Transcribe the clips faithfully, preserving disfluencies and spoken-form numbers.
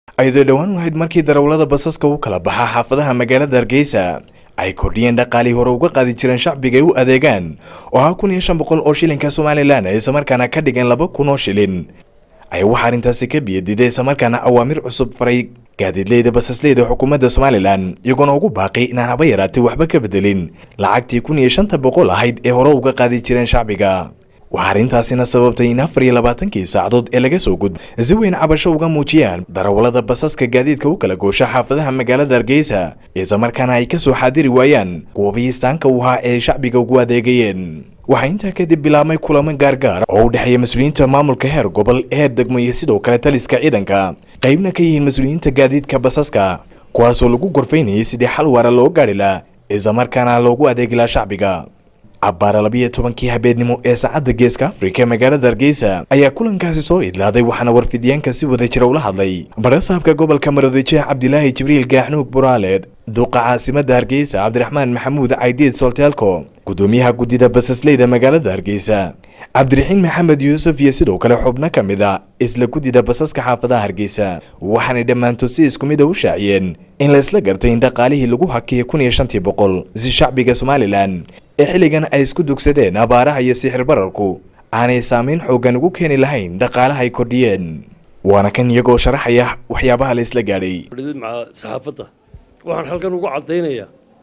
ayadoo dhawaan wahayd markii darawalada basaska u kala baxa xaafadaha magaalada Hargeysa ay kordhiyeen dhaqaalii hore uga qaadi jireen shacbiga u adeegaan oo ah kun iyo shan boqol oo shilinka Soomaaliland isla markaana ka dhigan laba kun oo shilin ay waxa arintaasi ka biyadiday isla markaana awaamir cusub faray gaadiidleyda basasleyda xukuumadda Soomaaliland iyagoo ugu baaqay in aan haba yaraatay waxba ka bedelin lacagtii kun iyo shan boqol ahayd ee hore uga qaadi jireen shacbiga waxarintaasina sababtay in afar iyo labaatan-kii saacadood ee laga soo gud si weyn cabasho uga muujiyaan darawalada basaska gaadiidka u kala goosha xaafadaha magaalada Hargeysa isla markaana ay ka soo xaadiri waayaan goobihiistaanka u ahaa ee shacbiga ugu adeegayeen waxa inta kadib bilaabmay kulamo gaargaar oo u dhexeeya mas'uuliyiinta maamulka heer gobol ee degmo iyo sidoo kale taliska ciidanka qaybna ka yihiin mas'uuliyiinta gaadiidka basaska kuwaas oo lagu gorfaynayay sidii xal waara loo gaari lahaa isla markaana loogu adeegi lahaa shacbiga abbaara laba iyo tobankii habeenimo ee saacadda geeska Afrika magaalada Hargeysa ayaa kulankaasi soo idlaaday waxaana warfidyaanka si wada jira ula hadlay barasaabka gobolka Maroodijeex Cabdilaahi Jibriil Gaaxnuug Buraaleed duqa caasimadda Hargeysa Cabdiraxmaan Maxamuud Caydiid Solteelko gudoomiyaha gudida basasleyda magaalada Hargeysa Cabdiraxiin Maxamed Yuusuf iyo sidoo kale xubno kamid ah isla gudida basaska xaafadaha Hargeysa waxaana dhamaantood si isku mid ah u shaaciyeen in la isla gartay in dhaqaalihii lagu hakiyay kun iyo shan boqol si shacbiga Soomaaliland ee xilligan ay isku dugsadeen abaaraha iyo sixir bararku aanay saameyn xoogan ugu keeni lahayn dhaqaalaha ay kordhiyeen waana kan iyagoo sharaxaya waxyaabaha la isla gaadhay saxaafadda waxaan halkan ugu cadeynayaa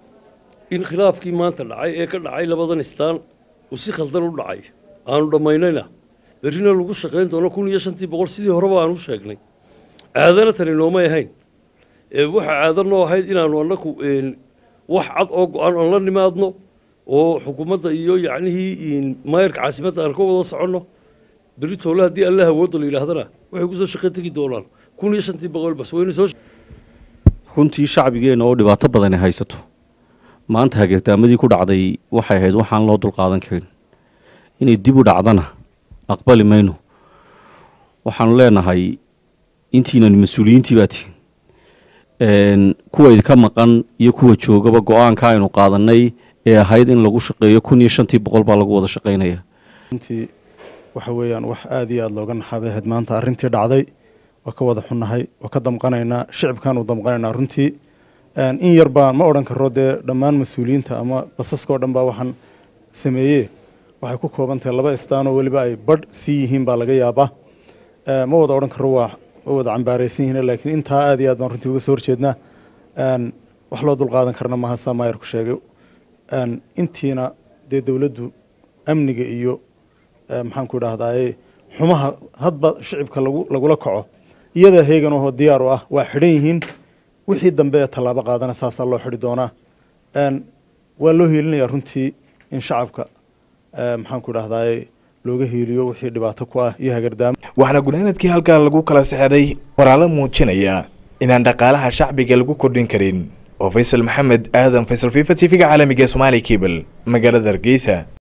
in khilaafkii maanta dhacay ee ka dhacay labadan istaan uu si khaldan u dhacay aanu dhammaynayna berrina lagu shaqayn doono kun iyo shantii boqol sidii horeba aan u sheegnay caadana tani noomay ahayn waxa caado noo ahayd inaanu annaku wax cad oo go-aan aan la nimaadno oo xukuumadda iyo yacnihii maayarka caasimadda aan ka wada soconno berri toole haddii alla hawooda la yidhaahdana waxay kusoo shaqo tegi doonaan kun iyo shantii boqol bas wayna soo runtii shacbigeena oo dhibaato badan ay haysato maanta hagirtaamadii ku dhacday waxay ahayd waxaan loo dulqaadan karin inay dib u dhacdana aqbali mayno waxaanu leenahay intiinan mas-uuliyiintii baa tihin kuwa idinka maqan iyo kuwa joogaba go-aanka aynu qaadanay ee ahayd in lagu shaqeeyo kun iyo shantii boqol baa lagu wada shaqeynaya runtii waxa weeyaan wax aad iyo aad looga naxabay ahayd maanta arrintii dhacday waa ka wada xunnahay waa ka damqanaynaa shicibkaan u damqanaynaa runtii in yar baan ma odhan karo dee dhammaan mas-uuliyiinta ama basaskao dhan baa waxaan sameeyey waxay ku kooban tahay laba istaan oo weliba ay badh sii yihiin baa laga yaabaa ma wada odhan karo waa ma wada cambaaraysan yihiin laakiin intaa aad iyo aad baan runtii uga soo horjeednaa wax loo dulqaadan karna maaha saa maayarku sheegay intiina dee dawladdu amniga iyo maxaan ku idhaahdaa xumaha hadba shicibka lagu lagula kaco iyada heegan oo diyaar u ah waa xidhan yihiin wixii dambe ee tallaabo qaadana saasaa loo xidhi doonaa waa loo hiilinayaa runtii in shacabka maxaan ku idhaahdaa looga hiiliyo wixii dhibaato ku ah iyo hagardaamo waxaana gunaanadkii halkaa lagu kala sexday waraalo muujinaya inaan dhaqaalaha shacbiga lagu kordhin karin oo Faysal Maxamed Aadan Faysal FIFA T V-ga caalamiga Somali Cable magaalada Hargeysa.